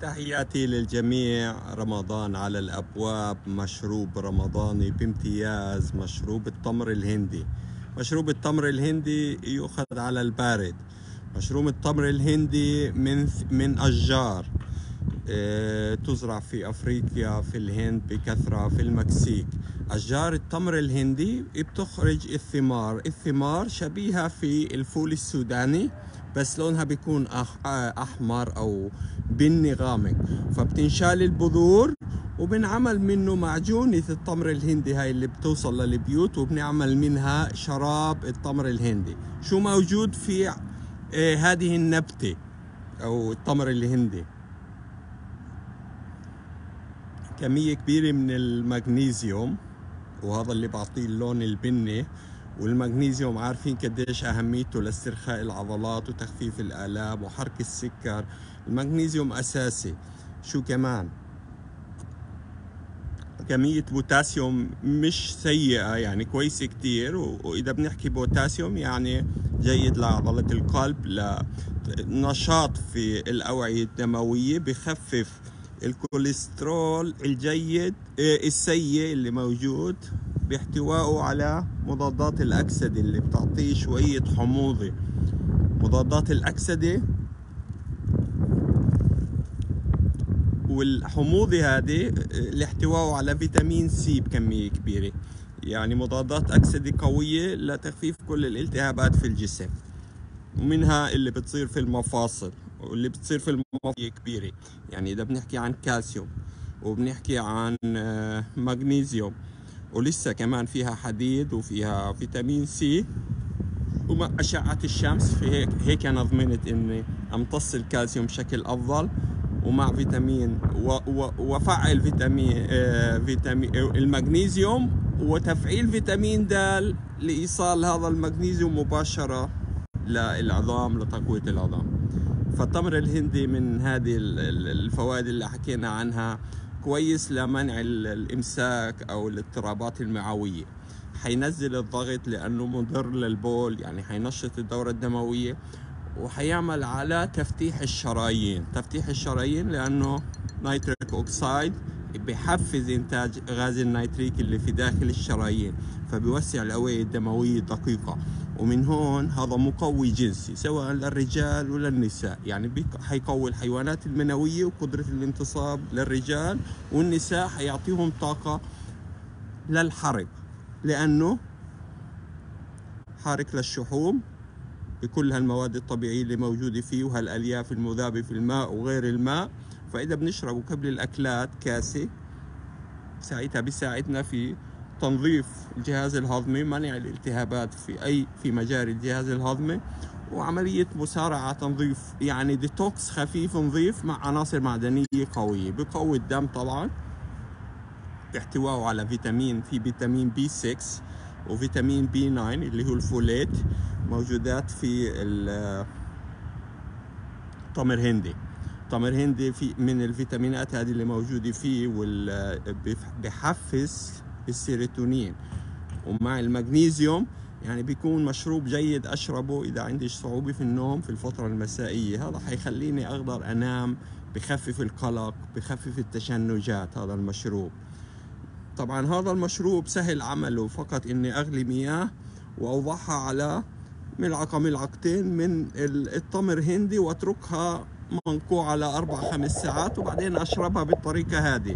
تحياتي للجميع. رمضان على الأبواب، مشروب رمضاني بامتياز، مشروب التمر الهندي. مشروب التمر الهندي يؤخذ على البارد. مشروب التمر الهندي من أشجار تزرع في أفريقيا، في الهند بكثرة، في المكسيك. أشجار التمر الهندي بتخرج الثمار شبيهة في الفول السوداني، بس لونها بيكون أحمر أو بني غامق. فبتنشال البذور وبنعمل منه معجونة التمر الهندي هاي اللي بتوصل للبيوت، وبنعمل منها شراب التمر الهندي. شو موجود في هذه النبتة أو التمر الهندي؟ كمية كبيرة من المغنيسيوم، وهذا اللي بعطيه اللون البني. والمغنيسيوم عارفين قديش أهميته لاسترخاء العضلات وتخفيف الآلام وحرق السكر. المغنيسيوم أساسي. شو كمان؟ كمية بوتاسيوم مش سيئة، يعني كويسة كتير. وإذا بنحكي بوتاسيوم يعني جيد لعضلة القلب، لنشاط في الأوعية الدموية، بخفف الكوليسترول الجيد السيء اللي موجود، باحتوائه على مضادات الأكسدة اللي بتعطيه شوية حموضة. مضادات الأكسدة والحموضة هذه الاحتواء على فيتامين سي بكمية كبيرة، يعني مضادات أكسدة قوية لتخفيف كل الالتهابات في الجسم، ومنها اللي بتصير في المفاصل واللي بتصير في المفاصل كبيرة. يعني إذا بنحكي عن كالسيوم وبنحكي عن مغنيسيوم، ولسه كمان فيها حديد وفيها فيتامين سي، ومع أشعة الشمس. في هيك أنا ضمنت إني أمتص الكالسيوم بشكل أفضل، ومع فيتامين وفعل فيتامين المغنيسيوم، وتفعيل فيتامين د لإيصال هذا المغنيسيوم مباشرة للعظام، لتقوية العظام. فالتمر الهندي من هذه الفوائد اللي حكينا عنها، كويس لمنع الإمساك أو الاضطرابات المعوية. حينزل الضغط لأنه مضر للبول، يعني حينشط الدورة الدموية، وحيعمل على تفتيح الشرايين لأنه نيتريك أوكسايد بحفز إنتاج غاز النيتريك اللي في داخل الشرايين، فبيوسع الأوعية الدموية الدقيقة. ومن هون هذا مقوي جنسي سواء للرجال ولا النساء، يعني حيقوي الحيوانات المنوية وقدرة الانتصاب للرجال، والنساء حيعطيهم طاقة للحرق، لأنه حارق للشحوم بكل هالمواد الطبيعية اللي موجودة فيه وهالألياف المذابة في الماء وغير الماء. فإذا بنشربه قبل الأكلات كاسة، ساعتها بيساعدنا في تنظيف الجهاز الهضمي، منع الالتهابات في مجاري الجهاز الهضمي، وعملية مسارعة تنظيف، يعني ديتوكس خفيف نظيف مع عناصر معدنية قوية. بقوي الدم طبعا، باحتوائه على فيتامين بي 6 وفيتامين بي 9 اللي هو الفوليت، موجودات في التمر الهندي. التمر الهندي في من الفيتامينات هذه اللي موجودة فيه، بحفز السيروتونين. ومع المغنيسيوم يعني بيكون مشروب جيد أشربه إذا عندي صعوبة في النوم في الفترة المسائية. هذا حيخليني أقدر أنام، بخفف القلق، بخفف التشنجات. هذا المشروب طبعا هذا المشروب سهل عمله، فقط إني أغلي مياه وأوضعها على ملعقتين من التمر الهندي، واتركها منقوع على 4-5 ساعات، وبعدين اشربها بالطريقة هذه.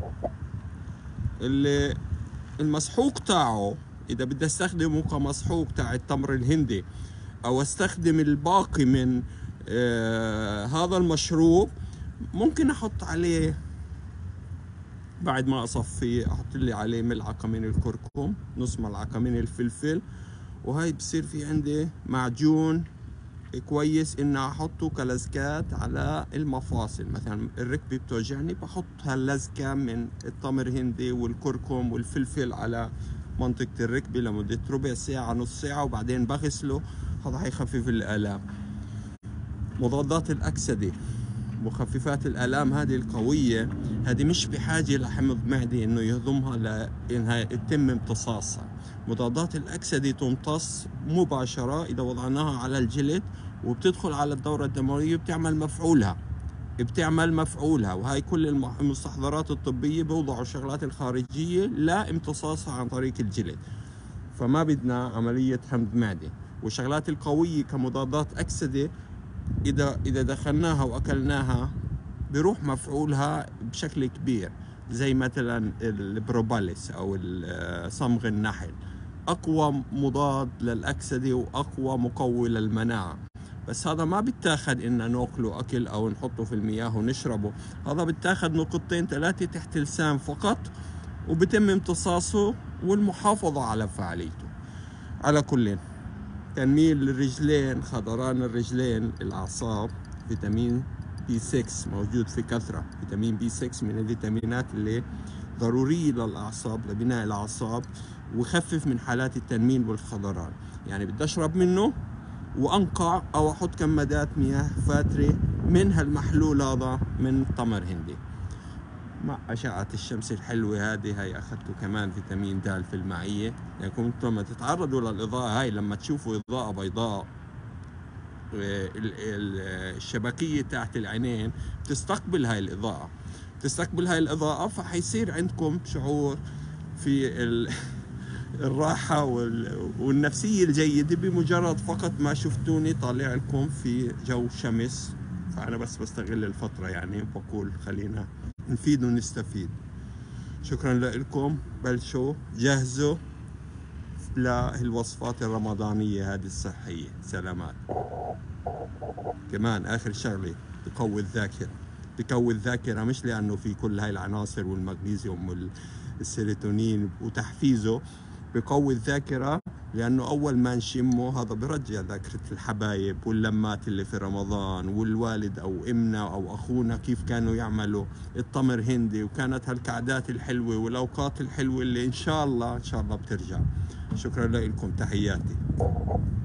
المسحوق تاعه اذا بدي استخدمه كمسحوق تاع التمر الهندي، او استخدم الباقي من هذا المشروب، ممكن احط عليه بعد ما اصفيه، احط لي عليه ملعقة من الكركم، نص ملعقة من الفلفل، وهي بصير في عندي معجون كويس إن أحطه كلزكات على المفاصل. مثلا الركبة بتوجعني، بحط هاللزكة من التمر الهندي والكركم والفلفل على منطقة الركبة لمدة ربع ساعة نص ساعة، وبعدين بغسله. هذا حيخفف الآلام. مضادات الأكسدة، مخففات الآلام هذه القوية، هذه مش بحاجة لحمض معدي إنه يهضمها لإنها يتم امتصاصها. مضادات الأكسدة تمتص مباشرة إذا وضعناها على الجلد، وبتدخل على الدورة الدموية وبتعمل مفعولها. بتعمل مفعولها، وهي كل المستحضرات الطبية بوضعوا الشغلات الخارجية لامتصاصها عن طريق الجلد، فما بدنا عملية حمض معدة. والشغلات القوية كمضادات أكسدة إذا دخلناها وأكلناها بروح مفعولها بشكل كبير، زي مثلا البروباليس أو صمغ النحل، أقوى مضاد للأكسدة وأقوى مقوي للمناعة. بس هذا ما بتاخد إننا ناكله أكل أو نحطه في المياه ونشربه، هذا بتاخد نقطتين 3 تحت اللسان فقط، وبتم امتصاصه والمحافظة على فعاليته. على كل، تنميل الرجلين، خضران الرجلين، الأعصاب، فيتامين B6 موجود في كثرة. فيتامين B6 من الفيتامينات اللي ضرورية للأعصاب لبناء الأعصاب، ويخفف من حالات التنميل والخضران. يعني بدي أشرب منه وأنقع أو أحط كمادات مياه فاترة من هالمحلول هذا من تمر هندي مع أشعة الشمس الحلوة هذه. هاي أخذته كمان فيتامين د في المعية، يعني كنتم لما تتعرضوا للإضاءة هاي، لما تشوفوا إضاءة بيضاء الشبكية تحت العينين بتستقبل هاي الإضاءة، فحيصير عندكم شعور في الراحة والنفسية الجيدة بمجرد فقط ما شفتوني طالع لكم في جو شمس. فأنا بس بستغل الفترة يعني، بقول خلينا نفيد ونستفيد. شكرا لكم، بلشوا جهزوا للوصفات الرمضانية هذه الصحية. سلامات. كمان آخر شغلة، بقوي الذاكرة مش لأنه في كل هاي العناصر والمغنيسيوم والسيروتونين وتحفيزه، بقوي الذاكرة لأنه أول ما نشمه هذا برجع ذاكرة الحبايب واللمات اللي في رمضان، والوالد أو إمنا أو أخونا كيف كانوا يعملوا التمر هندي، وكانت هالكعدات الحلوة والأوقات الحلوة اللي إن شاء الله بترجع. شكرا لكم، تحياتي.